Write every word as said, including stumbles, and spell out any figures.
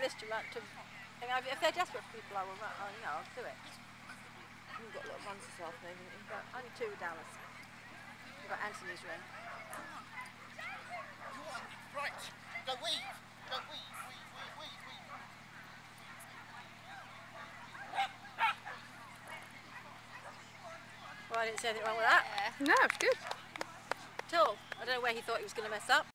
just to run to. You know, if they're desperate for people, I will run. You know, I'll do it. We've got a lot of runs this afternoon. We've got only two with Dallas. We've got Anthony's ring. Right, go weave, go weave, weave, weave, weave, weave. Well, I didn't see anything wrong with that. No, it's good. At all. I don't know where he thought he was going to mess up.